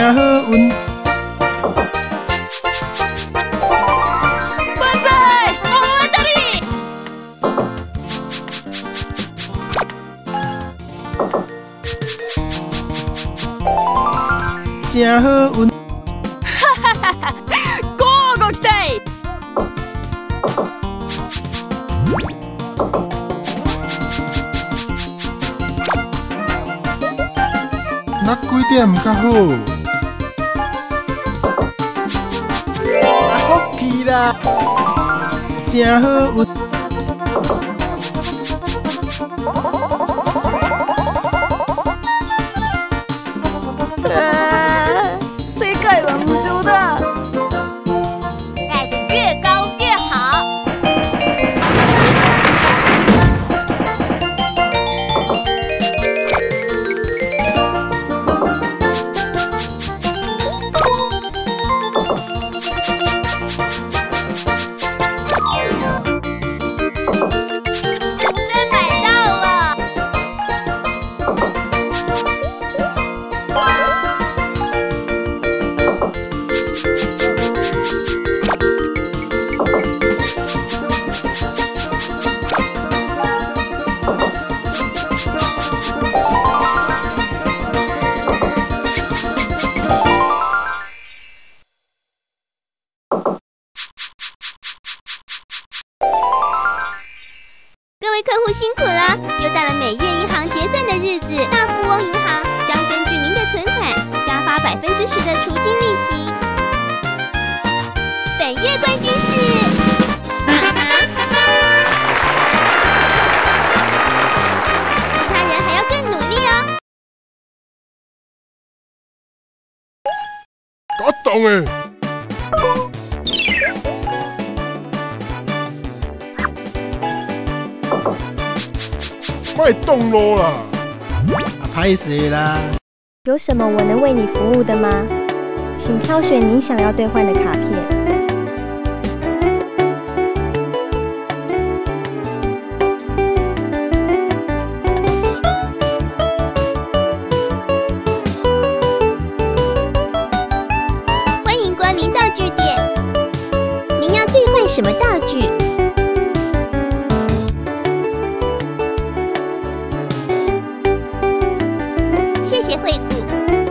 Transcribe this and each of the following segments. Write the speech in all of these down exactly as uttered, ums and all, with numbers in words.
真好运。 万岁！我等你。 真好运。 哈哈哈哈！乞うご期待。 哪几点较好？啊，福气啦！真好运。 呃，谁盖完不住的？ 盖得越高越好。各位客户辛苦了，又到了每月银行结算的日子。大富翁银行将根据您的存款加发百分之十的除金利息。本月冠军是，哈哈，其他人还要更努力哦。 搞懂诶！卖动咯啦！啊，歹势啦！ 有什么我能为你服务的吗？请挑选您想要兑换的卡片。 欢迎光临道具店，您要兑换什么道具？谢谢惠顾。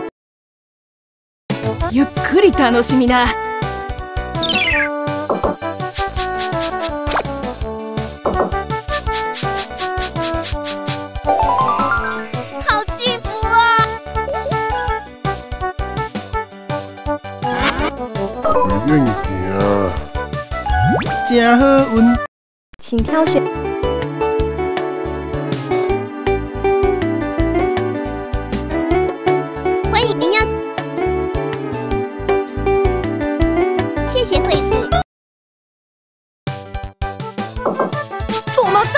ゆっくり楽しみな。 好幸福啊！ 不愿行，真好运。 请挑选。 欢迎您要，谢谢惠顾。 止まった。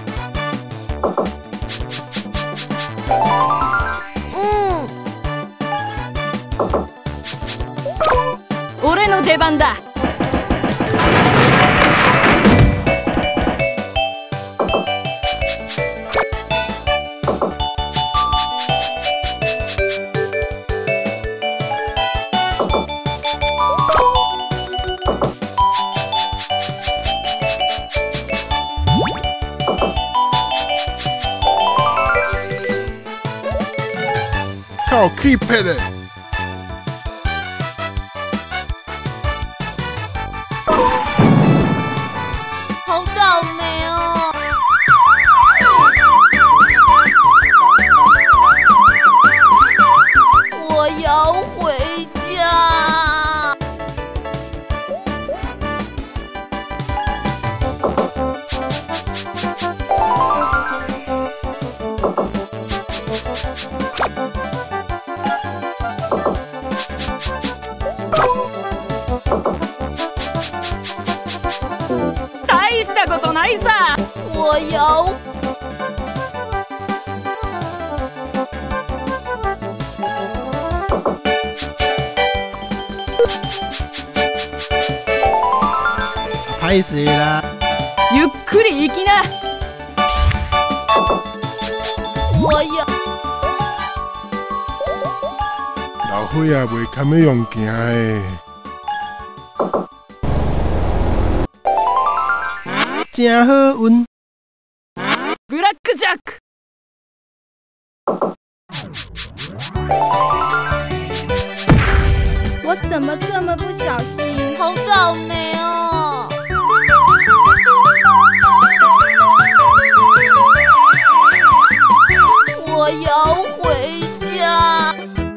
嗯， 俺の出番だ。 靠 keep 的。 好倒霉哦！我要回家。 大したことないさ。 我要。 歹势啦！ ゆっくり行きな。 我要。 老伙仔袂堪要用行的。 真好运。 ブラックジャック。 我怎么这么不小心？ 好倒霉哦！我要回家。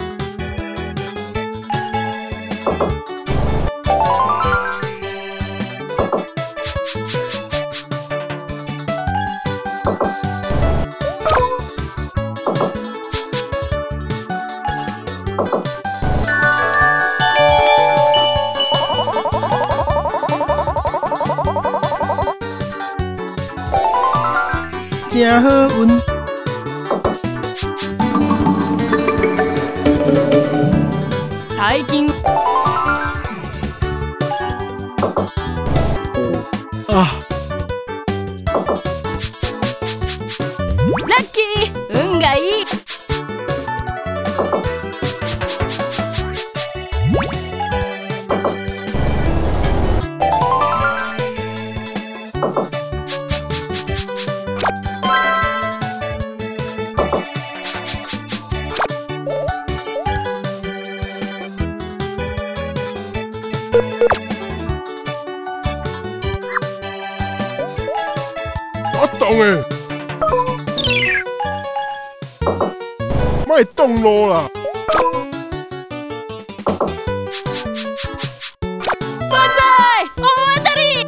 真好运。 最近啊， ラッキー、運がいい。 我懂诶，莫动路啦！ 万歳！大当たり！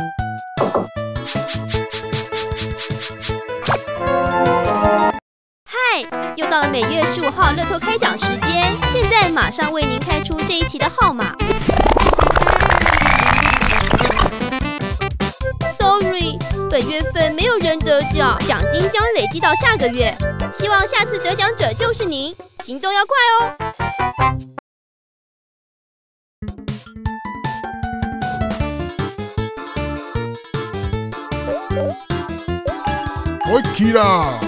嗨，又到了每月十五号乐透开奖时间，现在马上为您开出这一期的号码。Sorry， 本月份没有人得奖，奖金将累积到下个月。希望下次得奖者就是您，行动要快哦！ 我去啦！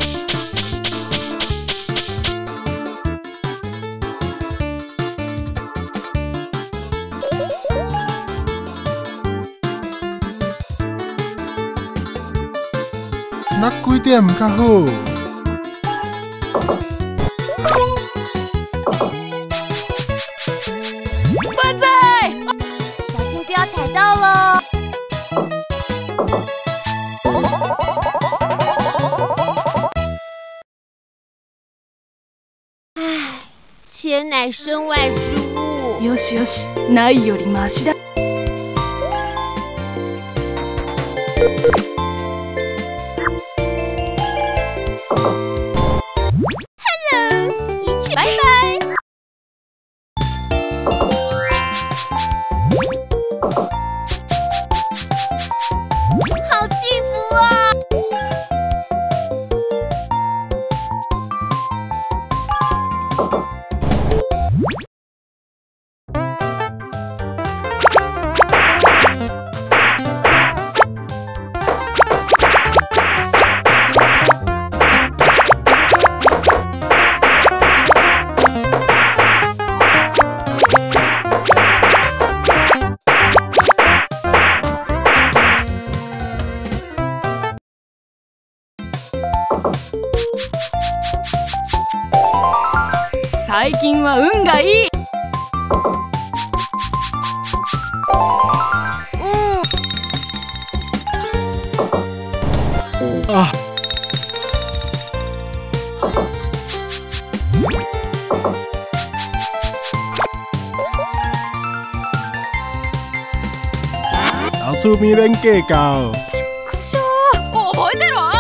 那几点较好？ 万歳！ 小心不要踩到喽！唉，钱乃身外之物。 よしよし、ないよりマシだ。 一去拜拜。好幸福啊！ 最近は運がいい。 啊，老厝边免计较。 くしょー、覚えてろ。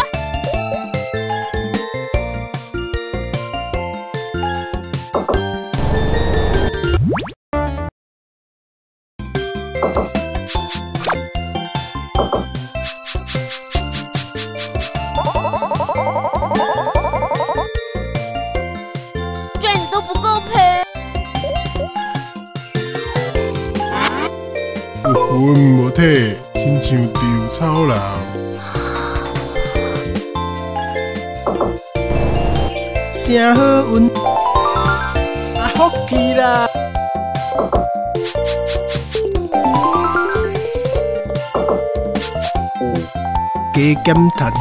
赚的都不够赔。 有魂无体，亲像稻草人。 真好运。啊好， 福气啦！加减碳。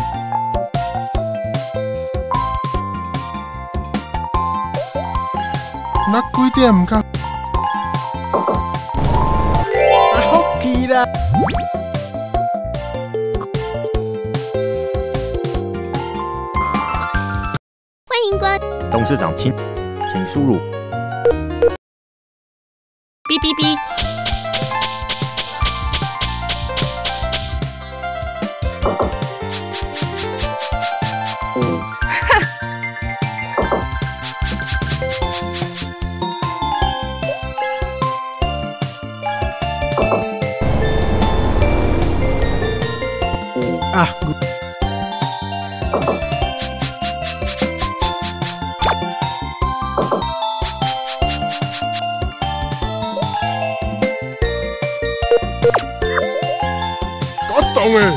那几点较？ 啊，福气啦！ 欢迎光。 董事长请，请输入。 哔哔哔。 啊！ 搞懂诶！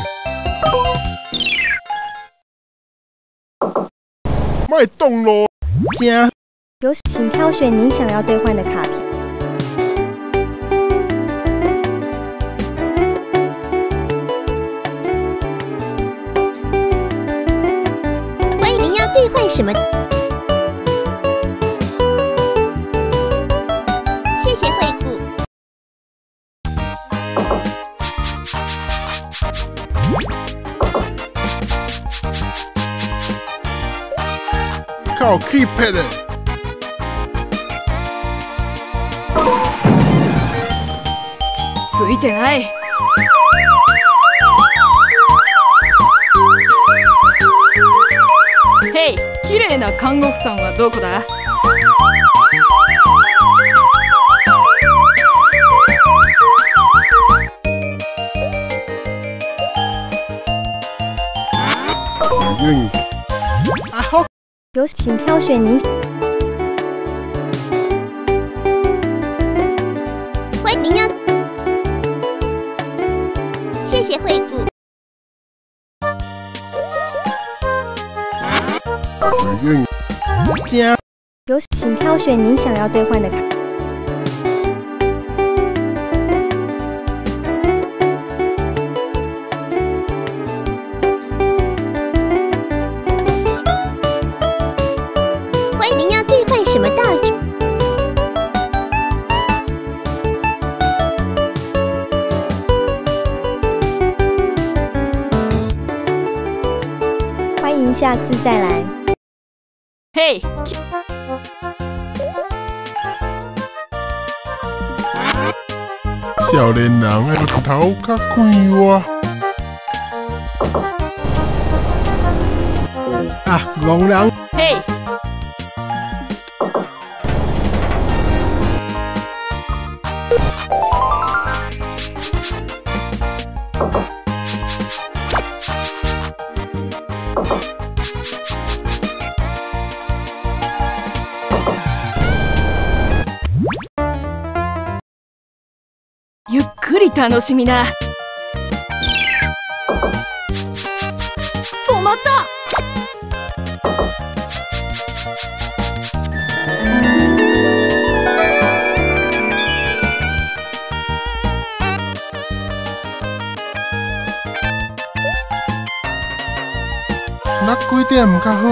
卖动咯！ 正有，请挑选您想要兑换的卡片。 欢迎您要兑换什么？谢谢惠顾。 靠 keep it 的。 ついてない。へい、綺麗な看護婦さんはどこだ？ 嗯。 啊福。 有，请挑选您。 欢迎您要。谢谢惠顾。 嗯。 正有，请挑选您想要兑换的卡。 欢迎您要兑换什么道具？ 欢迎下次再来。 嘿。 少年人的头较快活。 啊，戆人。 嘿。ゆっくり楽しみな。止まった。 那几点较好？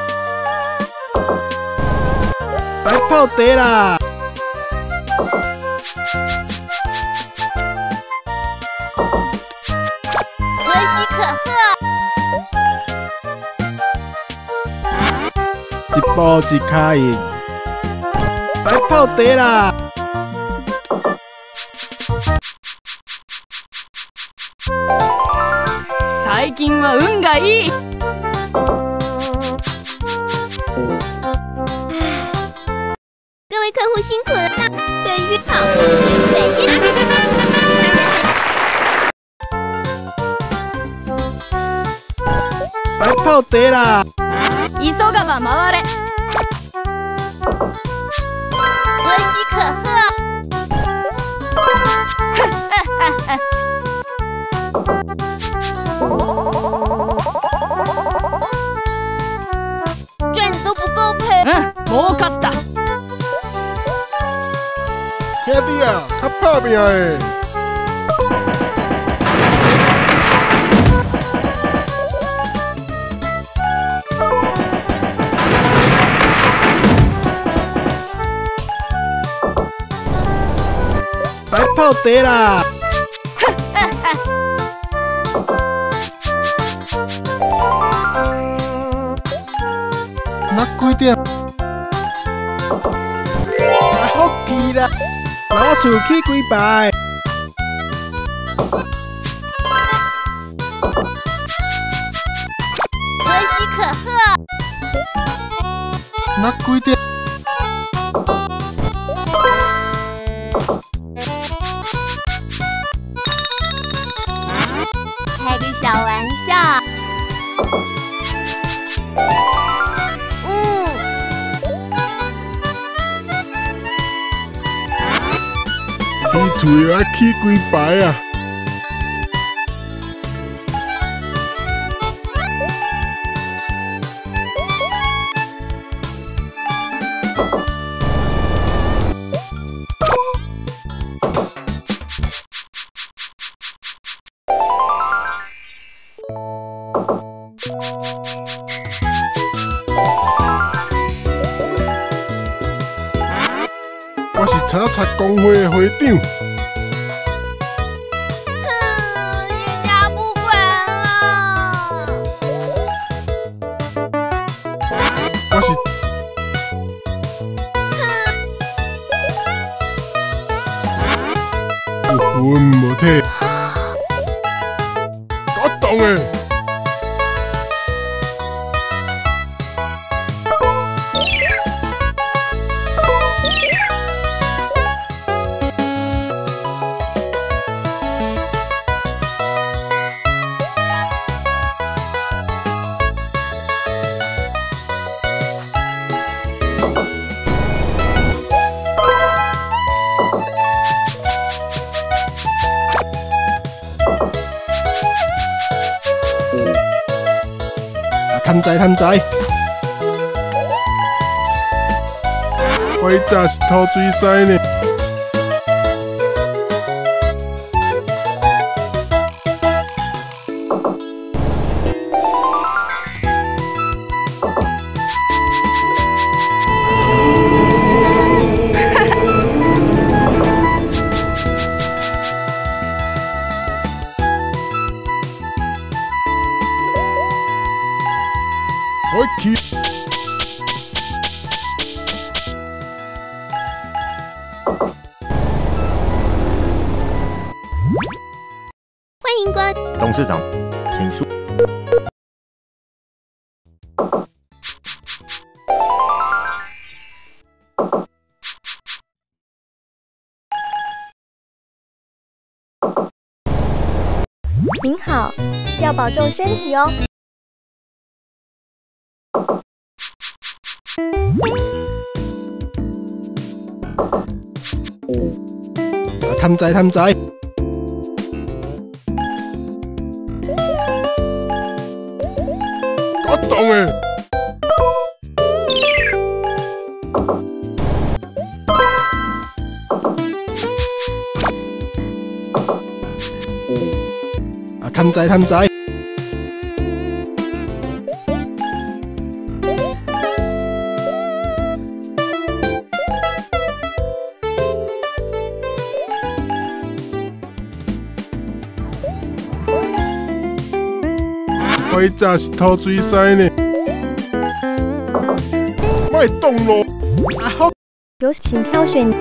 白泡茶啦！ 可喜可贺。 一步一卡印。白泡茶啦！ 最近は運がいい。 各位客户辛苦了，本月好，本月。 白泡茶啦！ 急がば回れ。 可喜可贺。赚的都不够赔。 嗯，儲かった。 拍拼的。 白炮得啦！ 那几点？ 啊，好奇啦！老鼠去几排？ 可喜可贺。 那几点？ 开个小玩笑。嗯， 起厝要起几排啊？我是查查工会的会长。 哼，人家不管了。 我是有魂无体，搞懂诶。 贪财贪财， 我以前是偷水师呢。我去。 欢迎光。 董事长，请出。 您好，要保重身体哦。 啊，贪财贪财， 搞懂诶。 啊，贪财贪财。 我以前是偷水师呢。莫动咯！ 啊，好， 有请挑选。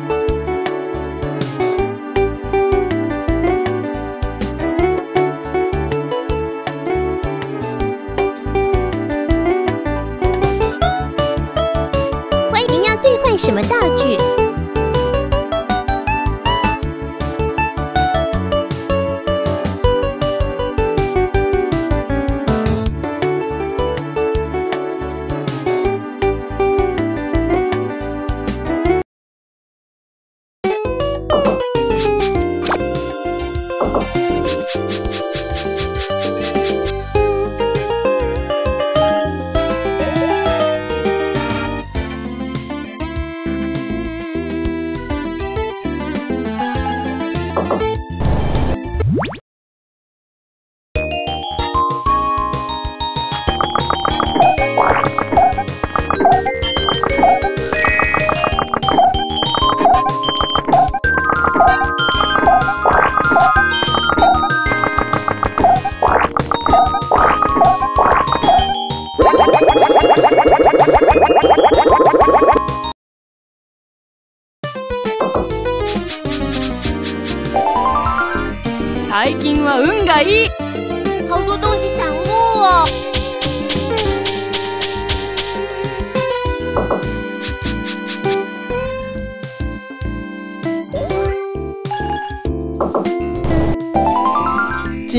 欢迎您要兑换什么道具？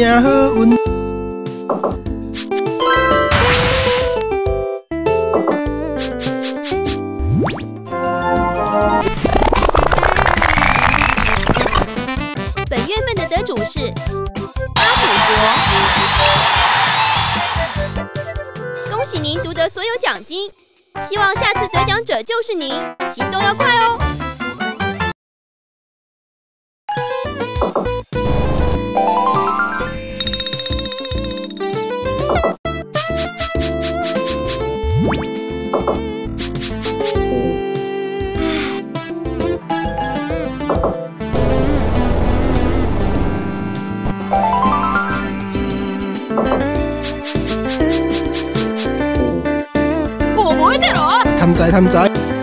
真好运。 本月份的得主是阿土国，恭喜您夺得所有奖金，希望下次得奖者就是您，行动要快哦。 覚えてろ。 探知探知。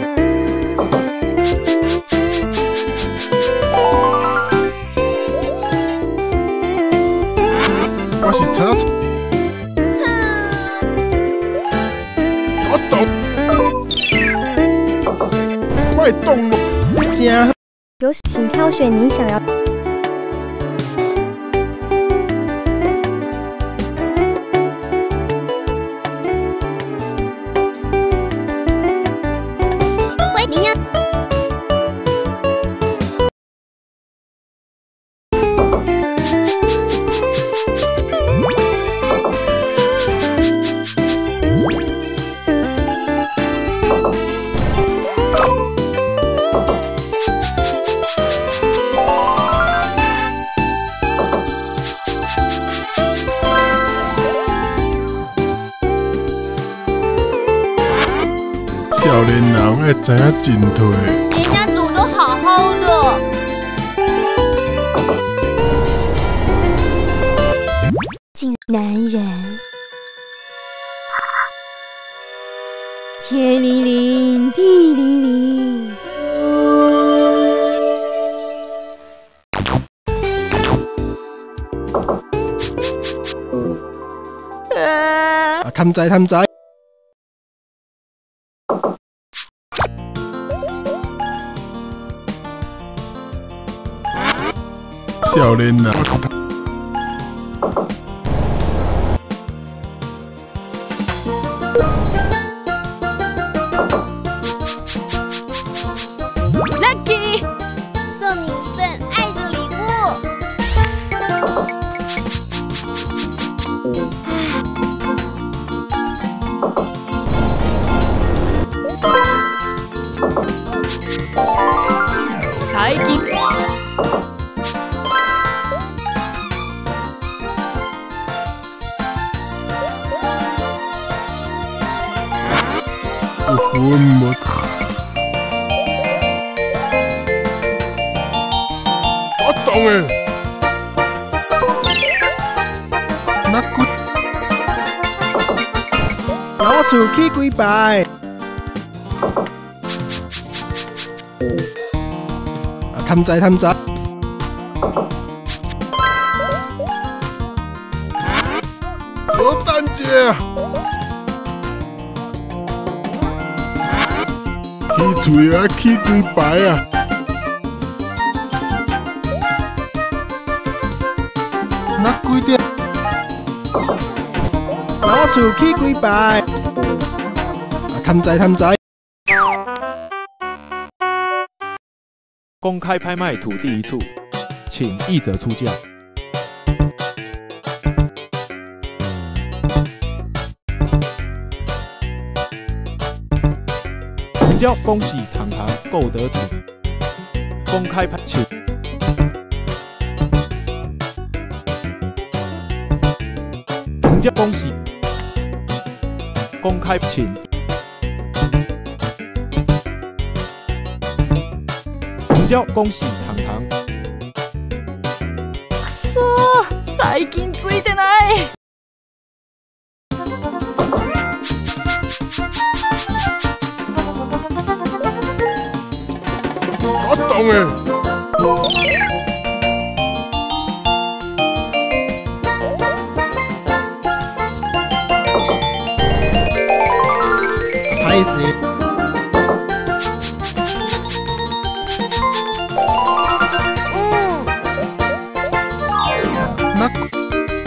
我是查查，我懂，卖动了。 真好。 有，请挑选你想要。 欢迎您呀！ 少年人要知影进退。 人家煮都好好的。 竟男人，天灵灵，地灵灵。 呃， 啊，探知探知。 少年人， Lucky， 送你一份爱的礼物。 最近有分无？我懂诶。 那骨老鼠去几排？啊，探知探知。 小等者，起嘴啊，起几排啊？ 那几点？老鼠去几排？啊，探知探知。 公开拍卖土地一处，请译者出价。成交，恭喜堂堂购得此。公开拍请。成交，恭喜。公开请。成交，恭喜堂堂。 くそー、最近ついてない。 我懂诶。 歹势。 嗯， 那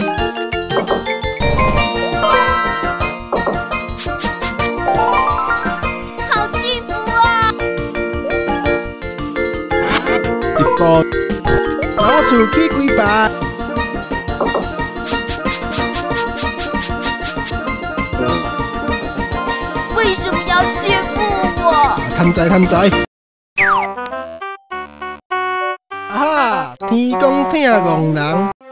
厝起几百。 为什么要欺负我？ 贪财贪财。啊哈！天公疼憨人，